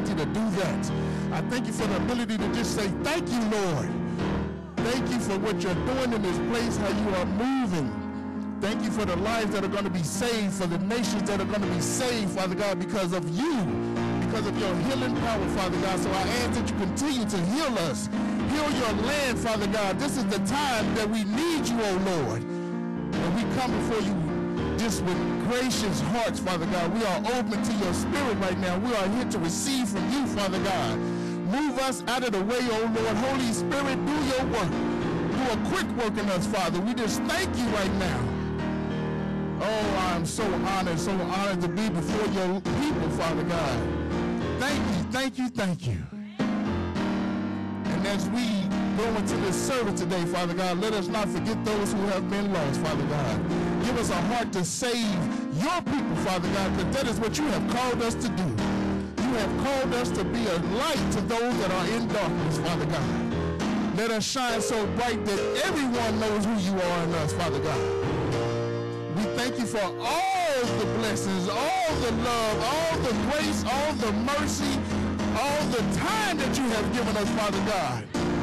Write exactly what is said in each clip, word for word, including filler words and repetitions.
ability to do that. I thank you for the ability to just say, thank you, Lord. Thank you for what you're doing in this place, how you are moving. Thank you for the lives that are going to be saved, for the nations that are going to be saved, Father God, because of you, because of your healing power, Father God. So I ask that you continue to heal us. Heal your land, Father God. This is the time that we need you, oh Lord. And we come before you just with gracious hearts, Father God. We are open to your spirit right now. We are here to receive from you, Father God. Move us out of the way, oh Lord. Holy Spirit, do your work. Do a quick work in us, Father. We just thank you right now. Oh, I'm so honored, so honored to be before your people, Father God. Thank you, thank you, thank you. And as we go into this service today, Father God, let us not forget those who have been lost, Father God. Give us a heart to save your people, Father God, because that is what you have called us to do. You have called us to be a light to those that are in darkness, Father God. Let us shine so bright that everyone knows who you are in us, Father God. We thank you for all the blessings, all the love, all the grace, all the mercy, all the time that you have given us, Father God.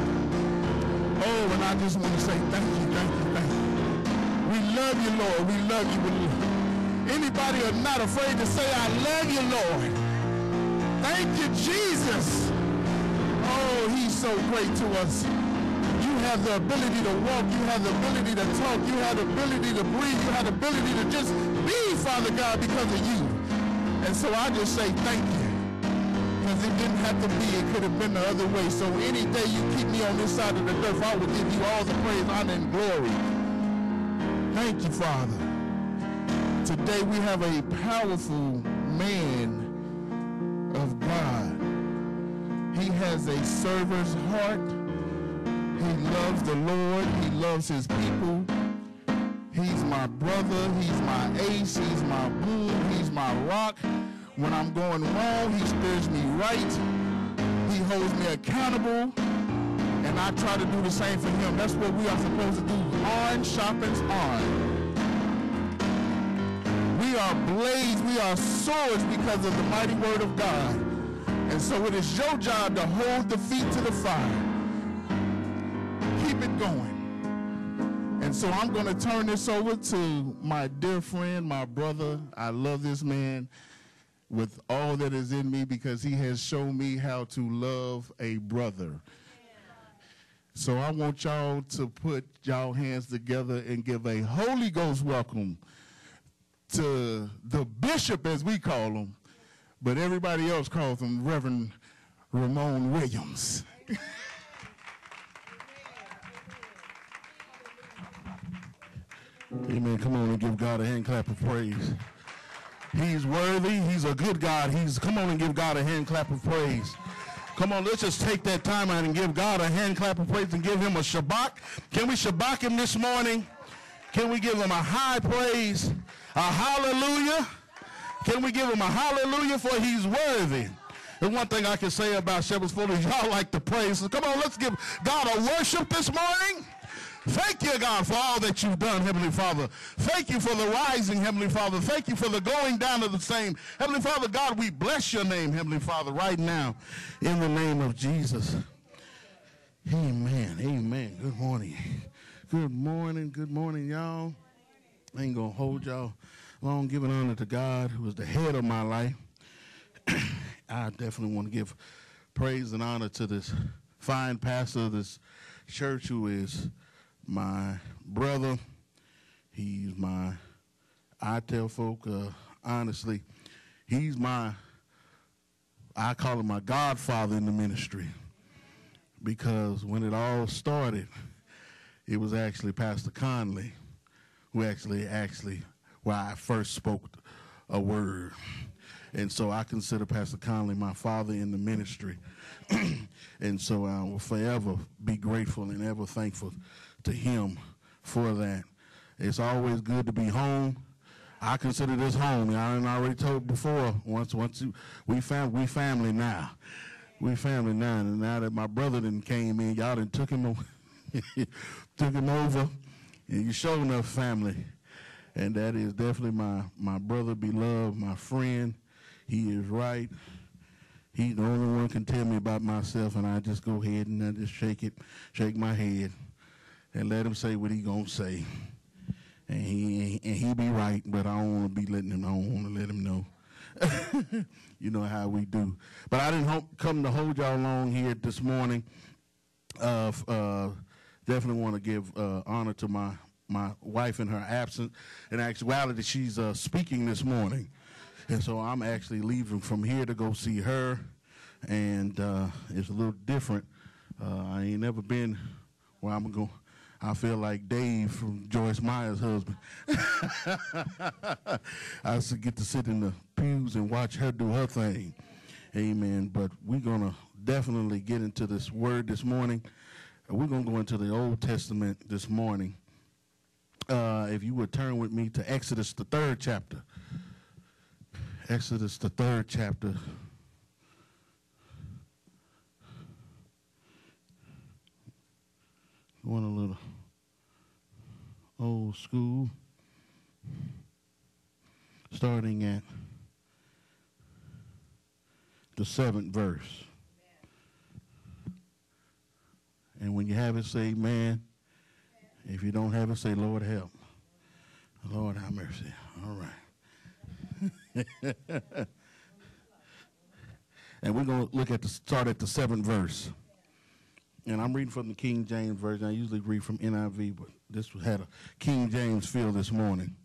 Oh, and I just want to say thank you, thank you, thank you. We love you, Lord. We love you. We love you. Anybody are not afraid to say, I love you, Lord. Thank you, Jesus. Oh, he's so great to us. You have the ability to walk. You have the ability to talk. You have the ability to breathe. You have the ability to just be, Father God, because of you. And so I just say thank you. Because it didn't have to be. It could have been the other way. So any day you keep me on this side of the earth, I will give you all the praise, honor, and glory. Thank you, Father. Today we have a powerful man of God. He has a server's heart. He loves the Lord. He loves his people. He's my brother. He's my ace. He's my boom. He's my rock. When I'm going wrong, he steers me right. He holds me accountable. And I try to do the same for him. That's what we are supposed to do. Iron sharpens iron. We are blades. We are swords because of the mighty word of God. And so it is your job to hold the feet to the fire. Keep it going. And so I'm going to turn this over to my dear friend, my brother. I love this man with all that is in me because he has shown me how to love a brother. So I want y'all to put y'all hands together and give a Holy Ghost welcome to the bishop, as we call him, but everybody else calls him Reverend Ramon Williams. Amen. Come on and give God a hand clap of praise. He's worthy. He's a good God. He's come on and give God a hand clap of praise. Come on, let's just take that time out and give God a hand clap of praise and give him a shabbat. Can we shabbat him this morning? Can we give him a high praise, a hallelujah? Can we give him a hallelujah, for he's worthy? And one thing I can say about Shepherd's Foot is y'all like to praise. So come on, let's give God a worship this morning. Thank you, God, for all that you've done, Heavenly Father. Thank you for the rising, Heavenly Father. Thank you for the going down of the same. Heavenly Father, God, we bless your name, Heavenly Father, right now in the name of Jesus. Amen. Amen. Good morning. Good morning. Good morning, y'all. I ain't going to hold y'all long, giving honor to God, who is the head of my life. I definitely want to give praise and honor to this fine pastor of this church, who is my brother. He's my, I tell folk, uh, honestly, he's my, I call him my godfather in the ministry, because when it all started, it was actually Pastor Conley who actually, actually, where I first spoke a word. And so I consider Pastor Conley my father in the ministry. And so I will forever be grateful and ever thankful to him for that. It's always good to be home. I consider this home. I already told before, once once you, we, fam, we family now. We family now. And now that my brother done came in, y'all done took him, took him over, and you sure enough family. And that is definitely my, my brother, beloved, my friend. He is right. He's the only one can tell me about myself, and I just go ahead and I just shake it, shake my head, and let him say what he gonna say. And he and he be right, but I don't want to be letting him. I don't want to let him know. You know how we do. But I didn't hope, come to hold y'all long here this morning. Uh, uh, definitely want to give uh, honor to my my wife in her absence. In actuality, she's uh, speaking this morning. And so I'm actually leaving from here to go see her, and uh, it's a little different. Uh, I ain't never been where I'm going. I feel like Dave from Joyce Meyer's husband. I used to get to sit in the pews and watch her do her thing. Amen. But we're going to definitely get into this word this morning. We're going to go into the Old Testament this morning. Uh, if you would turn with me to Exodus, the third chapter. Exodus, the third chapter. Going a little old school. Starting at the seventh verse. And when you have it, say amen. If you don't have it, say Lord help. Lord have mercy. All right. And we're going to look at the start at the seventh verse. And I'm reading from the King James Version. I usually read from N I V, but this had a King James feel this morning.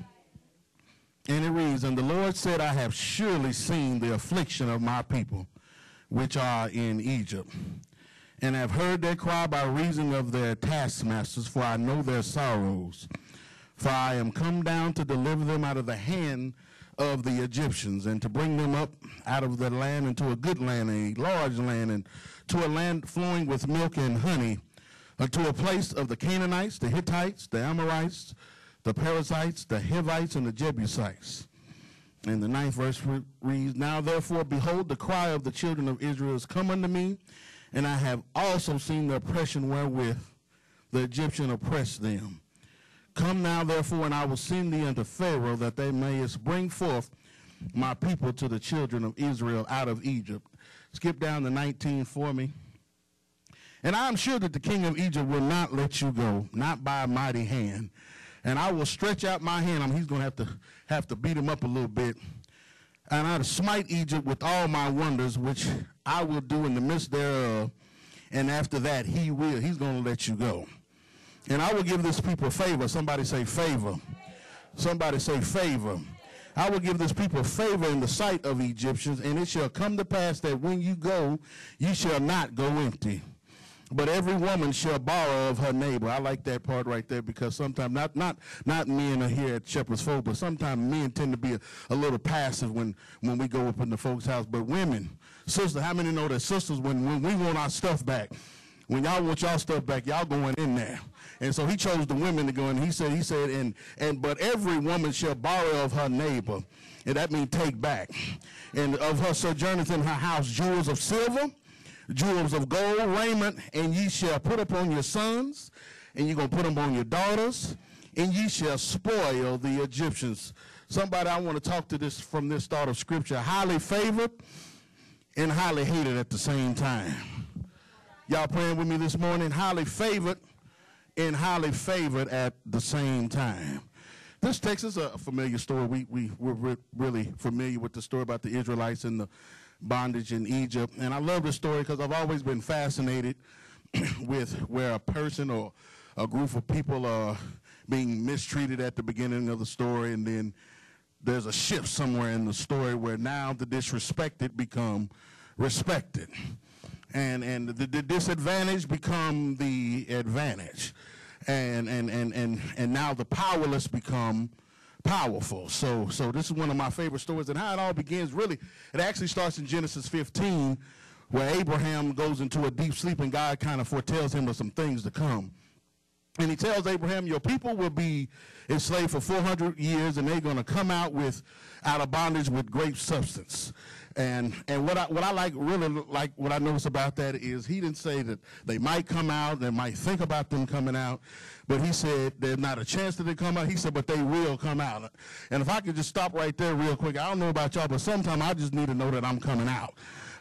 And it reads, "And the Lord said, I have surely seen the affliction of my people, which are in Egypt, and have heard their cry by reason of their taskmasters, for I know their sorrows. For I am come down to deliver them out of the hand of the Egyptians, and to bring them up out of the land into a good land, a large land, and to a land flowing with milk and honey, uh, to a place of the Canaanites, the Hittites, the Amorites, the Perizzites, the Hivites, and the Jebusites." And the ninth verse re- reads, "Now therefore, behold, the cry of the children of Israel is come unto me, and I have also seen the oppression wherewith the Egyptian oppressed them. Come now, therefore, and I will send thee unto Pharaoh, that they mayest bring forth my people to the children of Israel out of Egypt." Skip down to nineteen for me. "And I am sure that the king of Egypt will not let you go, not by a mighty hand. And I will stretch out my hand." I mean, he's going to have to have to beat him up a little bit. "And I will smite Egypt with all my wonders, which I will do in the midst thereof. And after that, he will. He's going to let you go. And I will give this people favor." Somebody say favor. Somebody say favor. "I will give this people favor in the sight of Egyptians, and it shall come to pass that when you go, you shall not go empty. But every woman shall borrow of her neighbor." I like that part right there, because sometimes, not not not men are here at Shepherd's Folk, but sometimes men tend to be a, a little passive when, when we go up in the folks' house. But women, sisters, how many know that sisters, when, when we want our stuff back, when y'all want y'all stuff back, y'all going in there. And so he chose the women to go in. He said, he said, and and but every woman shall borrow of her neighbor. And that means take back. "And of her sojourners in her house jewels of silver, jewels of gold, raiment, and ye shall put upon your sons, and you're going to put them on your daughters, and ye shall spoil the Egyptians." Somebody, I want to talk to this from this thought of Scripture. Highly favored and highly hated at the same time. Y'all praying with me this morning? Highly favored and highly favored at the same time. This text is a familiar story. We, we, we're re- really familiar with the story about the Israelites and the bondage in Egypt. And I love this story because I've always been fascinated with where a person or a group of people are being mistreated at the beginning of the story, and then there's a shift somewhere in the story where now the disrespected become respected. And and the, the disadvantage become the advantage, and and and and and now the powerless become powerful. So so this is one of my favorite stories, and how it all begins. Really, it actually starts in Genesis fifteen, where Abraham goes into a deep sleep, and God kind of foretells him of some things to come. And he tells Abraham, "Your people will be enslaved for four hundred years, and they're going to come out with out of bondage with great substance." And and what I what I like really like what I notice about that is he didn't say that they might come out, they might think about them coming out, but he said there's not a chance that they come out. He said, but they will come out. And if I could just stop right there real quick, I don't know about y'all, but sometimes I just need to know that I'm coming out.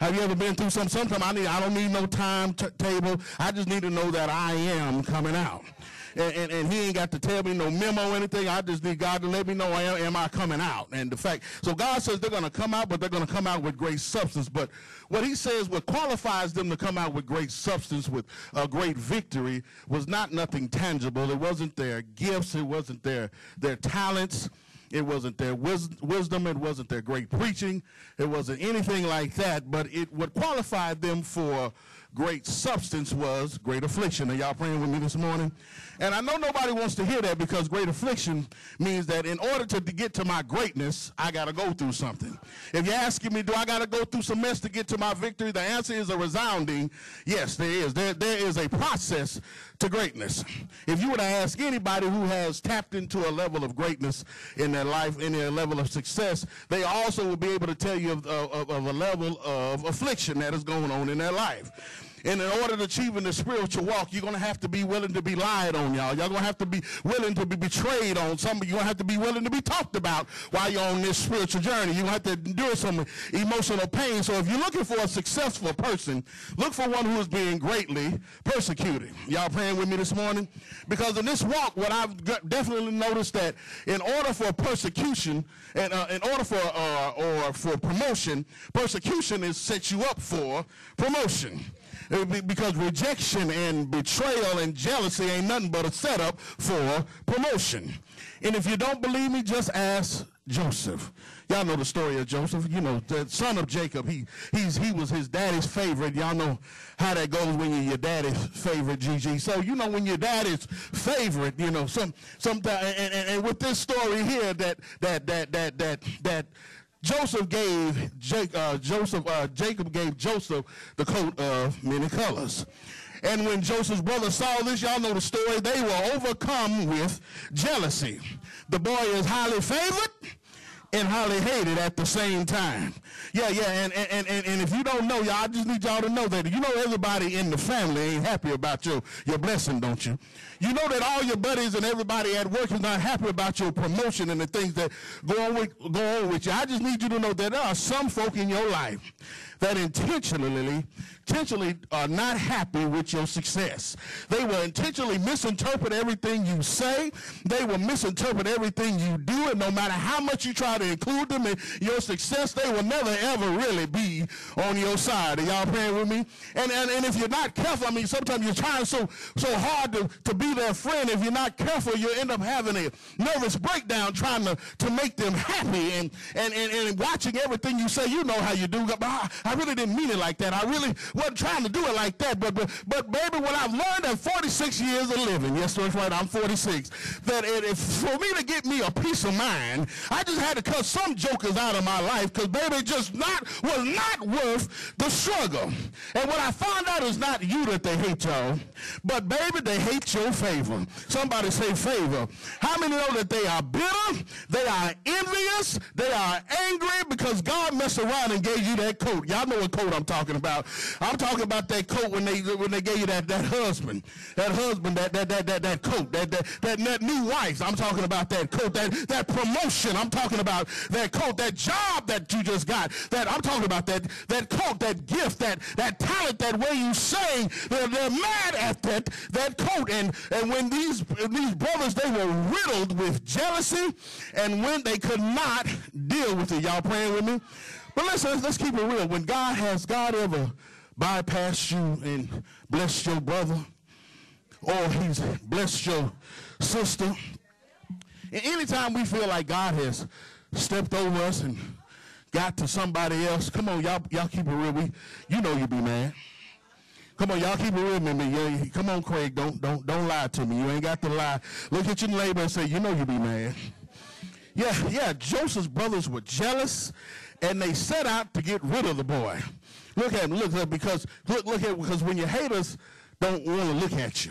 Have you ever been through something? Sometimes I need, I don't need no timetable. I just need to know that I am coming out. And, and, and he ain't got to tell me no memo or anything. I just need God to let me know, am, am I coming out? And the fact, so God says they're going to come out, but they're going to come out with great substance. But what he says, what qualifies them to come out with great substance, with a great victory, was not nothing tangible. It wasn't their gifts. It wasn't their, their talents. It wasn't their wis wisdom. It wasn't their great preaching. It wasn't anything like that. But it, what qualified them for great substance was great affliction. Are y'all praying with me this morning? And I know nobody wants to hear that, because great affliction means that in order to, to get to my greatness, I got to go through something. If you're asking me, do I got to go through some mess to get to my victory? The answer is a resounding yes, there is. There, there is a process to greatness. If you were to ask anybody who has tapped into a level of greatness in their life, in their level of success, they also will be able to tell you of, of, of a level of affliction that is going on in their life. And in order to achieve in the spiritual walk, you're going to have to be willing to be lied on, y'all. Y'all going to have to be willing to be betrayed on. Some of you going to have to be willing to be talked about while you're on this spiritual journey. You're going to have to endure some emotional pain. So if you're looking for a successful person, look for one who is being greatly persecuted. Y'all praying with me this morning? Because in this walk, what I've definitely noticed that in order for persecution, and uh, in order for uh, or for promotion, persecution is set you up for promotion. Because rejection and betrayal and jealousy ain't nothing but a setup for promotion. And if you don't believe me, just ask Joseph. Y'all know the story of Joseph. You know, the son of Jacob. He he's he was his daddy's favorite. Y'all know how that goes when you're your daddy's favorite, G G. So you know when your daddy's favorite, you know, some sometimes and, and, and with this story here that that that that that that Joseph gave Jake, uh, Joseph uh, Jacob gave Joseph the coat of many colors. And when Joseph's brothers saw this, y'all know the story, they were overcome with jealousy. The boy is highly favored and highly hated at the same time. Yeah, yeah, and, and, and, and if you don't know, y'all, I just need y'all to know that you know everybody in the family ain't happy about your, your blessing, don't you? You know that all your buddies and everybody at work is not happy about your promotion and the things that go on with, go on with you. I just need you to know that there are some folk in your life that intentionally, intentionally are not happy with your success. They will intentionally misinterpret everything you say. They will misinterpret everything you do, and no matter how much you try to include them in your success, they will never, ever really be on your side. Are y'all praying with me? And, and, and if you're not careful, I mean, sometimes you're trying so, so hard to, to be their friend. If you're not careful, you'll end up having a nervous breakdown trying to, to make them happy and, and, and, and watching everything you say. You know how you do. But I, I really didn't mean it like that. I really wasn't trying to do it like that. But, but, but baby, what I've learned at forty-six years of living, yes, that's right, I'm forty-six, that it, if, for me to get me a peace of mind, I just had to cut some jokers out of my life because, baby, just not was not worth the struggle. And what I found out is not you that they hate, y'all, but, baby, they hate your favor. Somebody say favor. How many know that they are bitter, they are envious, they are angry because God messed around and gave you that coat? Y'all know what coat I'm talking about. I'm talking about that coat when they when they gave you that, that husband, that husband, that that that that, that coat, that, that that that new wife. I'm talking about that coat, that that promotion. I'm talking about that coat, that job that you just got. That I'm talking about that that coat, that gift, that that talent, that way you sing. They're, they're mad at that that coat. And and when these these brothers, they were riddled with jealousy, and when they could not deal with it. Y'all praying with me? But listen, let's keep it real. When God has God ever bypassed you and blessed your brother, or he's blessed your sister, and anytime we feel like God has stepped over us and got to somebody else, come on, y'all, y'all keep it real. We, you know you be mad. Come on, y'all keep it real with me. Yeah, come on, Craig, don't don't don't lie to me. You ain't got to lie. Look at your neighbor and say, you know you be mad. Yeah, yeah. Joseph's brothers were jealous, and they set out to get rid of the boy. Look at him, look at him, because look, look at because when your haters don't want to look at you,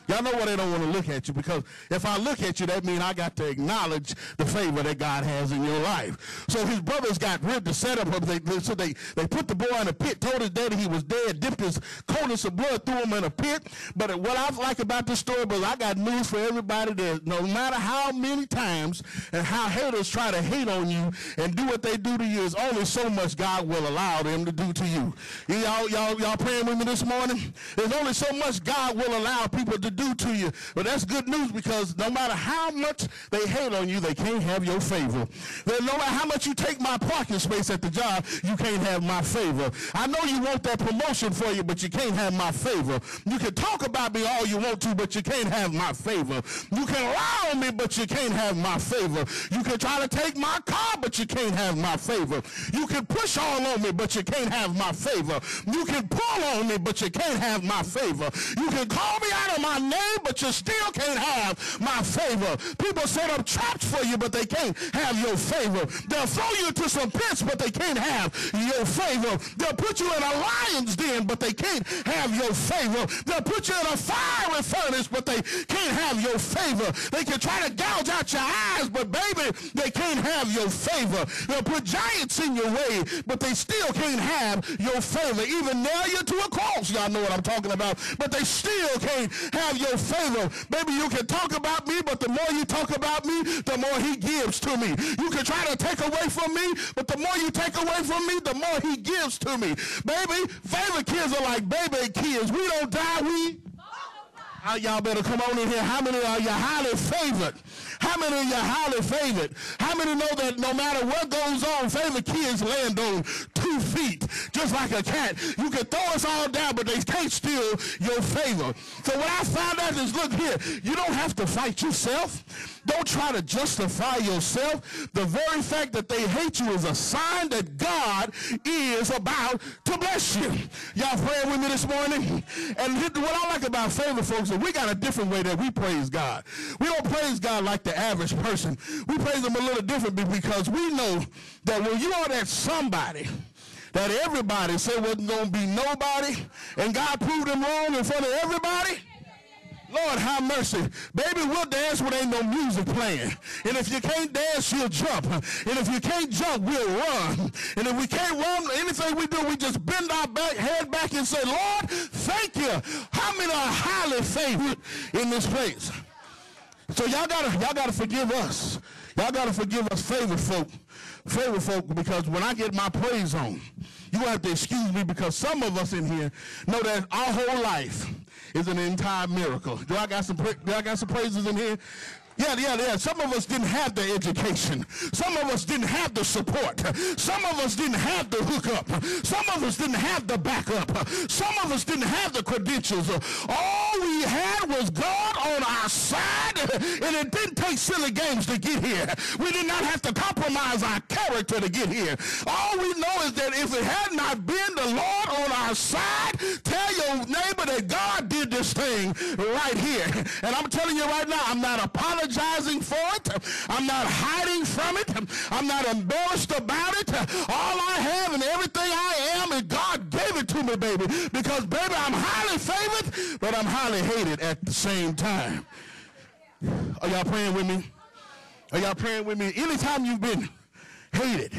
Y'all know why they don't want to look at you, because if I look at you, that means I got to acknowledge the favor that God has in your life. So his brothers got rid to set up, they, so they, they put the boy in a pit, told his daddy he was dead, dipped his coldness of blood, threw him in a pit. But what I like about this story, but I got news for everybody, that no matter how many times and how haters try to hate on you and do what they do to you, there's only so much God will allow them to do to you. Y'all, y'all, y'all praying with me this morning? There's only so much God will allow people to do to you. But that's good news, because no matter how much they hate on you, they can't have your favor. No matter how much you take my parking space at the job, you can't have my favor. I know you want that promotion for you, but you can't have my favor. You can talk about me all you want to, but you can't have my favor. You can lie on me, but you can't have my favor. You can try to take my car, but you can't have my favor. You can push all on me, but you can't have my favor. You can pull on me, but you can't have my favor. You can call me out of my name, but you still can't have my favor. People set up traps for you, but they can't have your favor. They'll throw you into some pits, but they can't have your favor. They'll put you in a lion's den, but they can't have your favor. They'll put you in a fiery furnace, but they can't have your favor. They can try to gouge out your eyes, but baby, they can't have your favor. They'll put giants in your way, but they still can't have your favor. Even nail you to a cross, y'all know what I'm talking about, but they still can't have your favor. Baby, you can talk about me, but the more you talk about me, the more he gives to me. You can try to take away from me, but the more you take away from me, the more he gives to me. Baby, favorite kids are like baby kids. We don't die, we... Uh, y'all better come on in here. How many are you highly favored? How many are you highly favored? How many know that no matter what goes on, favorite kids land on two feet, just like a cat? You can throw us all down, but they can't steal your favor. So what I found out is, look here, you don't have to fight yourself. Don't try to justify yourself. The very fact that they hate you is a sign that God is about to bless you. Y'all praying with me this morning? And what I like about favor, folks, is we got a different way that we praise God. We don't praise God like the average person. We praise him a little different because we know that when you are that somebody that everybody said wasn't going to be nobody, and God proved them wrong in front of everybody, Lord, have mercy. Baby, we'll dance when ain't no music playing. And if you can't dance, you'll jump. And if you can't jump, we'll run. And if we can't run, anything we do, we just bend our back, head back and say, Lord, thank you. How many are highly favored in this place? So y'all gotta, y'all gotta forgive us. Y'all gotta forgive us favorite folk, favorite folk, because when I get my praise on, you have to excuse me, because some of us in here know that our whole life is an entire miracle. Do I got some, do I got some praises in here? Yeah, yeah, yeah. Some of us didn't have the education. Some of us didn't have the support. Some of us didn't have the hookup. Some of us didn't have the backup. Some of us didn't have the credentials. All we had was God on our side, and it didn't take silly games to get here. We did not have to compromise our character to get here. All we know is that if it had not been the Lord on our side, tell your neighbor that God did this thing right here. And I'm telling you right now, I'm not apologizing for it. I'm not hiding from it. I'm not embarrassed about it. All I have and everything I am is God gave it to me, baby. Because, baby, I'm highly favored, but I'm highly hated at the same time. Are y'all praying with me? Are y'all praying with me? Anytime you've been hated,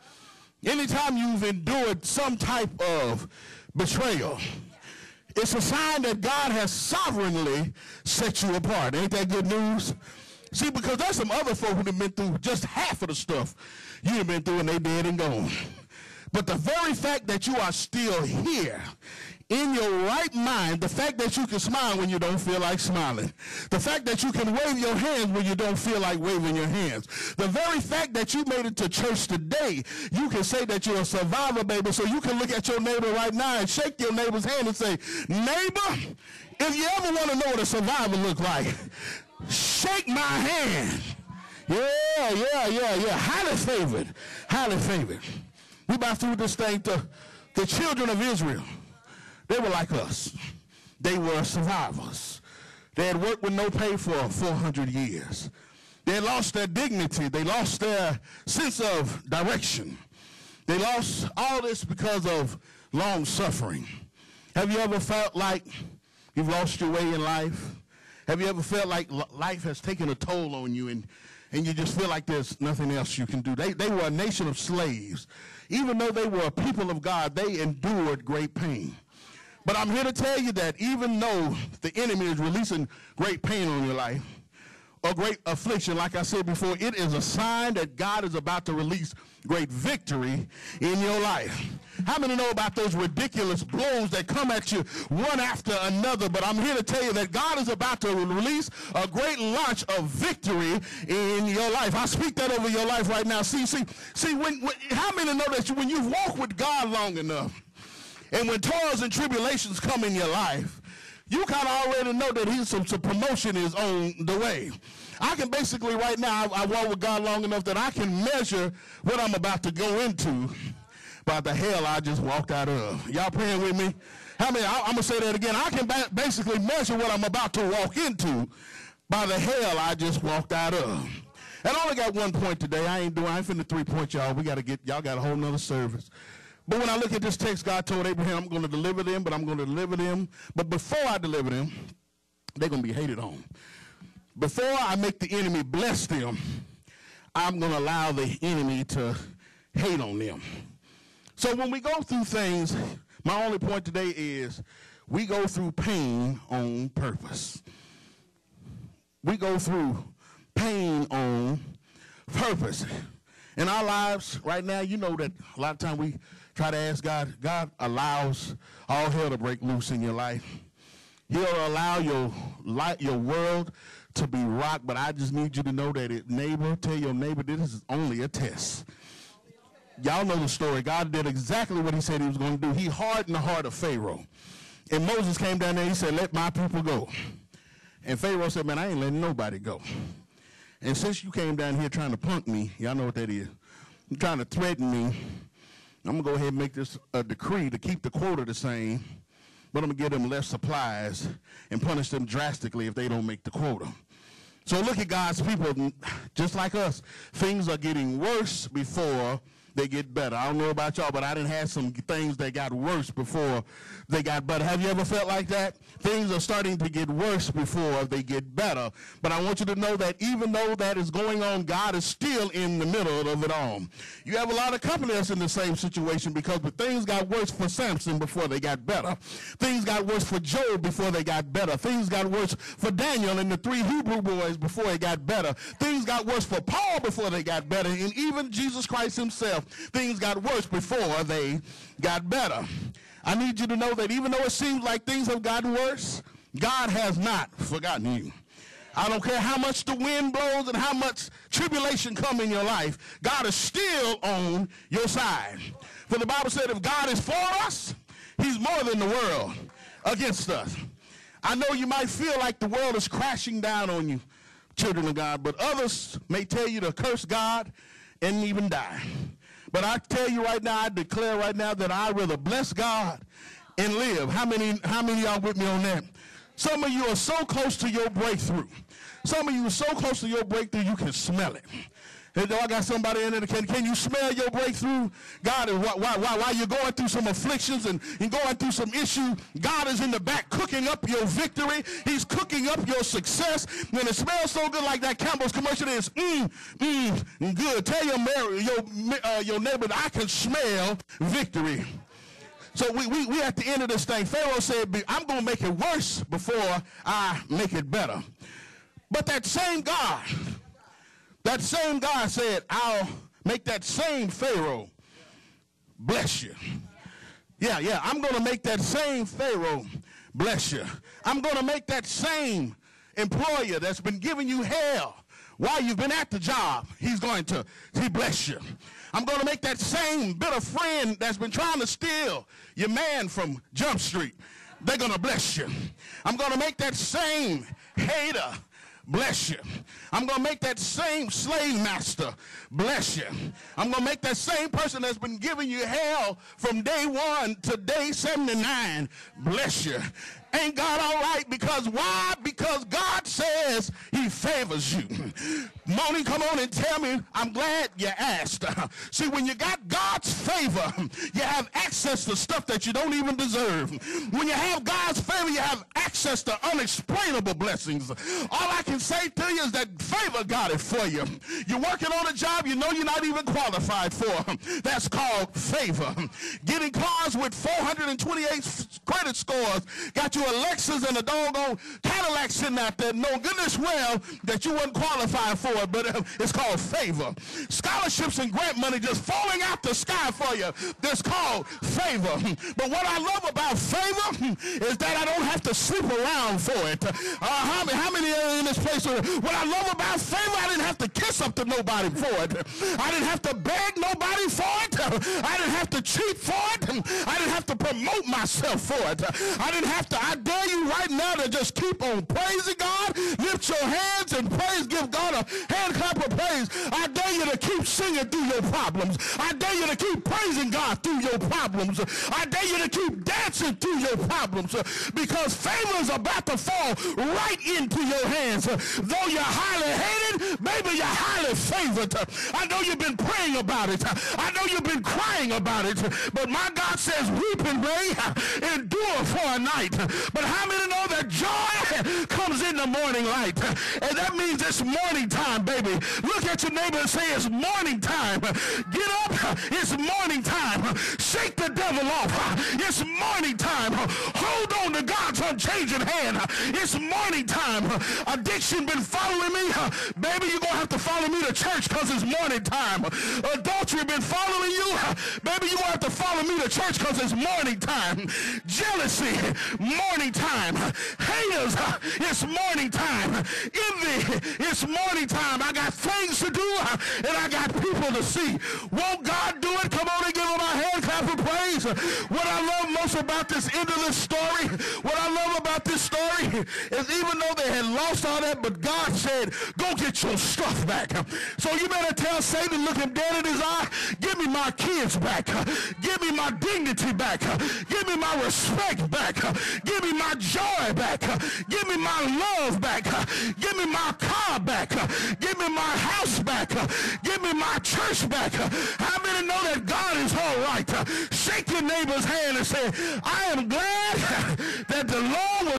anytime you've endured some type of betrayal, it's a sign that God has sovereignly set you apart. Ain't that good news? See, because there's some other folk who have been through just half of the stuff you have been through, and they dead and gone. But the very fact that you are still here in your right mind, the fact that you can smile when you don't feel like smiling, the fact that you can wave your hands when you don't feel like waving your hands, the very fact that you made it to church today, you can say that you're a survivor, baby. So you can look at your neighbor right now and shake your neighbor's hand and say, neighbor, if you ever want to know what a survivor look like, shake my hand. Yeah, yeah, yeah, yeah. Highly favored, highly favored. We about through this thing to the children of Israel. They were like us. They were survivors. They had worked with no pay for four hundred years. They had lost their dignity. They lost their sense of direction. They lost all this because of long suffering. Have you ever felt like you've lost your way in life? Have you ever felt like life has taken a toll on you and, and you just feel like there's nothing else you can do? They, they were a nation of slaves. Even though they were a people of God, they endured great pain. But I'm here to tell you that even though the enemy is releasing great pain on your life, or great affliction, like I said before, it is a sign that God is about to release great victory in your life. How many know about those ridiculous blows that come at you one after another? But I'm here to tell you that God is about to release a great launch of victory in your life. I speak that over your life right now. See, see, see. When, when how many know that when you walk with God long enough, and when toils and tribulations come in your life, you kind of already know that he's some, some promotion is on the way. I can basically right now, I, I walk with God long enough that I can measure what I'm about to go into by the hell I just walked out of. Y'all praying with me? How many? I, I'm going to say that again. I can ba basically measure what I'm about to walk into by the hell I just walked out of. And I only got one point today. I ain't doing, I ain't finna three point y'all. We got to get, y'all got a whole nother service. But when I look at this text, God told Abraham, I'm going to deliver them, but I'm going to deliver them. But before I deliver them, they're going to be hated on. Before I make the enemy bless them, I'm going to allow the enemy to hate on them. So when we go through things, my only point today is we go through pain on purpose. We go through pain on purpose. In our lives right now, you know that a lot of times we try to ask God, God allows all hell to break loose in your life. He'll allow your life, your world to be rocked, but I just need you to know that it, neighbor, tell your neighbor this is only a test. Y'all know the story. God did exactly what he said he was going to do. He hardened the heart of Pharaoh. And Moses came down there, he said, let my people go. And Pharaoh said, man, I ain't letting nobody go. And since you came down here trying to punk me, y'all know what that is. You're trying to threaten me. I'm going to go ahead and make this a decree to keep the quota the same, but I'm going to give them less supplies and punish them drastically if they don't make the quota. So look at God's people, just like us. Things are getting worse before they get better. I don't know about y'all, but I done had some things that got worse before they got better. Have you ever felt like that? Things are starting to get worse before they get better. But I want you to know that even though that is going on, God is still in the middle of it all. You have a lot of company that's in the same situation because but things got worse for Samson before they got better. Things got worse for Job before they got better. Things got worse for Daniel and the three Hebrew boys before it got better. Things got worse for Paul before they got better. And even Jesus Christ himself, things got worse before they got better. I need you to know that even though it seems like things have gotten worse, God has not forgotten you. I don't care how much the wind blows and how much tribulation come in your life, God is still on your side. For the Bible said if God is for us, he's more than the world against us. I know you might feel like the world is crashing down on you, children of God, but others may tell you to curse God and even die. But I tell you right now, I declare right now that I'd rather bless God and live. How many, how many of y'all with me on that? Some of you are so close to your breakthrough. Some of you are so close to your breakthrough, you can smell it. And I got somebody in there, can, can you smell your breakthrough? God is, while, while, while you're going through some afflictions and, and going through some issues, God is in the back cooking up your victory. He's cooking up your success. And it smells so good like that Campbell's commercial is, mmm, mmm, good. Tell your, your, uh, your neighbor, I can smell victory. So we, we, we at the end of this thing, Pharaoh said, I'm going to make it worse before I make it better. But that same God, that same God said, I'll make that same Pharaoh bless you. Yeah, yeah, I'm going to make that same Pharaoh bless you. I'm going to make that same employer that's been giving you hell while you've been at the job, he's going to he bless you. I'm going to make that same bitter friend that's been trying to steal your man from Jump Street, they're going to bless you. I'm going to make that same hater bless you. I'm going to make that same slave master bless you. I'm going to make that same person that's been giving you hell from day one to day seventy-nine bless you. Ain't God all right? Because why? Because God says he favors you. Moni, come on and tell me, I'm glad you asked. See, when you got God's favor, you have access to stuff that you don't even deserve. When you have God's favor, you have access to unexplainable blessings. All I can say to you is that favor got it for you. You're working on a job you know you're not even qualified for. That's called favor. Getting cars with four hundred twenty-eight credit scores got you a Lexus and a doggone Cadillac sitting out there. No goodness well that you weren't qualified for it, but uh, it's called favor. Scholarships and grant money just falling out the sky for you. That's called favor. But what I love about favor is that I don't have to sleep around for it. Uh, how, how many are in this place? What I love about favor, I didn't have to kiss up to nobody for it. I didn't have to beg nobody for it. I didn't have to cheat for it. I didn't have to promote myself for it. I didn't have to. I dare you right now to just keep on praising God. Lift your hands and praise. Give God a hand clap of praise. I dare you to keep singing through your problems. I dare you to keep praising God through your problems. I dare you to keep dancing through your problems, because favor is about to fall right into your hands. Though you're highly hated, maybe you're highly favored. I know you've been praying about it. I know you've been crying about it. But my God says, weeping may endure for a night. But how many know that joy comes in the morning light? And that means it's morning time, baby. Look at your neighbor and say, it's morning time. Get up. It's morning time. Shake the devil off. It's morning time. Hold on to God's unchanging hand. It's morning time. Addiction been following me. Baby, you're going to have to follow me to church because it's morning time. Adultery been following you. Baby, you're going to have to follow me to church because it's morning time. Jealousy, morning time. Haters, it's morning time. Envy, it's morning time. I got things to do and I got people to see. Won't God do it? Come on and give him a hand clap of praise. What I love most about this end of this story, what I love about this story is even though they had lost all that, but God said, go get your stuff back. So you better tell Satan, look him dead in his eye, give me my kids back. Give me my dignity back. Give me my respect back. Give me my joy back. Give me my love back. Give me my car back. Give me my house back. Give me my church back. How many know that God is all right? Shake your neighbor's hand and say, I am glad that